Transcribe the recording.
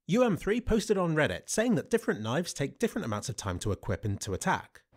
UM3 posted on Reddit saying that different knives take different amounts of time to equip and to attack.